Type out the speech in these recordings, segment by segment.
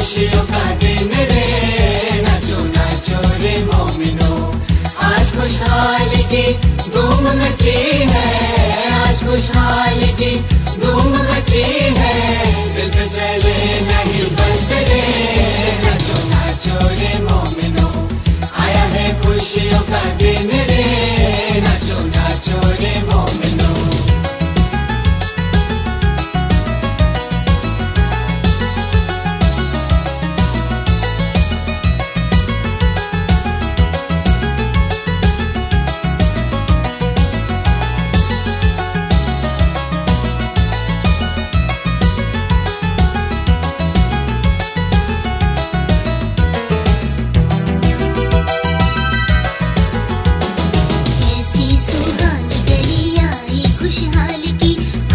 खुशियों का दिन रे, नाचो नाचो रे मोमिनो। आज खुशहाली की धूम मची है, आज खुशहाली की धूम मची है। दिल पे चले नहीं बस रे, नाचो नाचो रे मोमिनो। आया है खुशियों का दिन रे, नाचो नाचो रे मोमिनो। खुशहाली की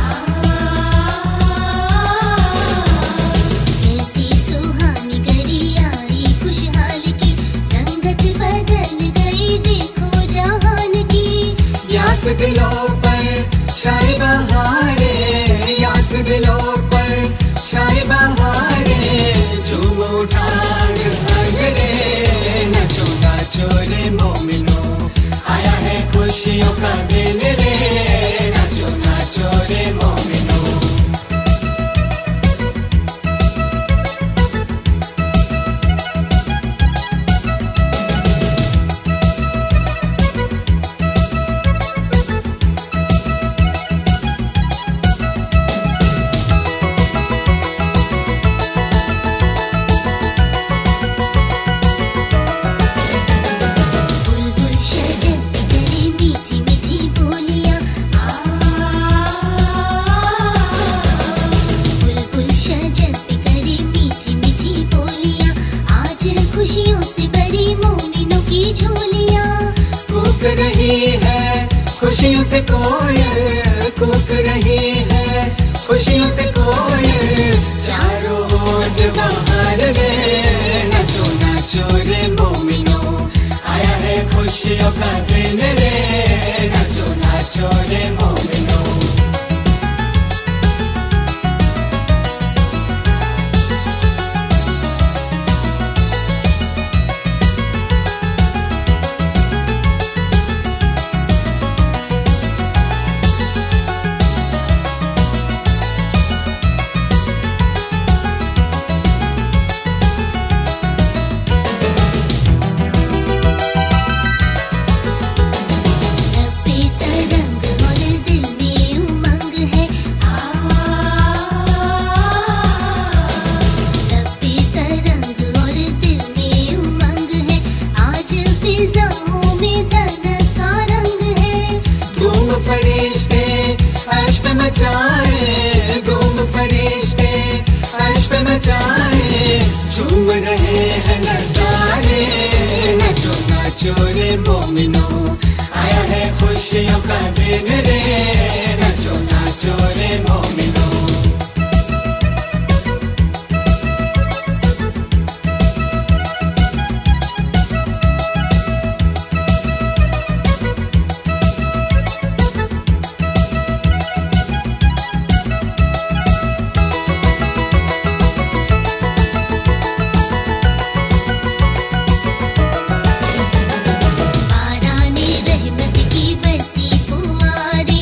कैसी सुहानी घड़ी आई, खुशहाली की रंगत बदल गई, देखो जहान की। यास दिलों पर छाई बहारे, यास दिलों पर छाई बहारे। झूम उठा रे, नाचो नाचो रे मोमिनो। आया है खुशियों का दिन रे, नाचो नाचो रे मोमिनो। बुलबुल शजर करे मीठी मीठी बोलियां, बुलबुल शजर पे करे मीठी मीठी बोलियां। आज खुशियों से भरी मोमिनों की झोलियां। कूक रही है खुशियों से कोयल, कूक रही है खुशियों से कोयल। चारों ओर बहार रे, नाचो नाचो रे मोमिनो। आया है खुशियों का दिन रे, नाचो नाचो रे मोमिनो। लपे तरंग और दिल में उमंग है, लपे तरंग और दिल में उमंग है। आज फिजाओं में धनक का रंग है। धूम फरिश्ते अर्श पे मचाए, धूम फरिश्ते अर्श पे मचाए। झूम रहे हैं नज़ारे, नाचो नाचो रे मोमिनो। आया है खुशियों का दिन रे, नाचो नाचो रे मोमिनो। बाराने रहमत की बरसी फुआरे,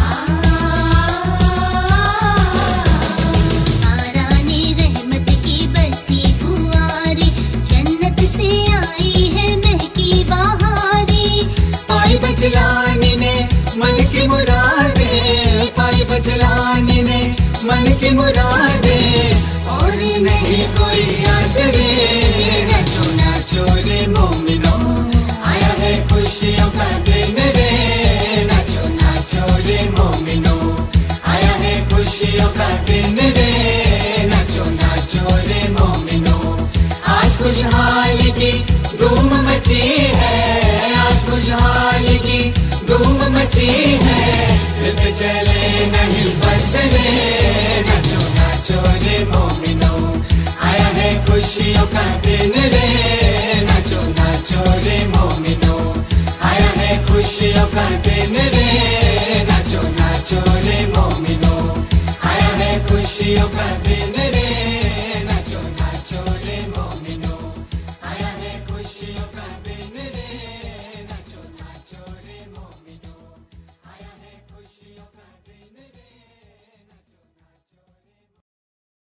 बाराने रहमत की बरसी फुआरे। जन्नत से आई है महकी बहारे। पाई बचलानी ने मन की मुरादे, पाई बचलानी ने मन की मुरादे। और नहीं कोई आस रे, नाचो नाचो रे मोमिनो। आया है खुशियों का दिन रे, नाचो नाचो रे मोमिनो। आया है खुशियों का दिन रे, नाचो नाचो रे मोमिनो। आज खुशहाली की धूम मची है, आज खुशहाली की धूम मची है। दिल पे चले नहीं बस रे, नाचो नाचो रे मोमिनो। आया है खुशियों का दिन रे, नाचो नाचो रे मोमिनो। आया है खुशियों का दिन रे, नाचो नाचो रे मोमिनो। आया है खुशियों का दिन।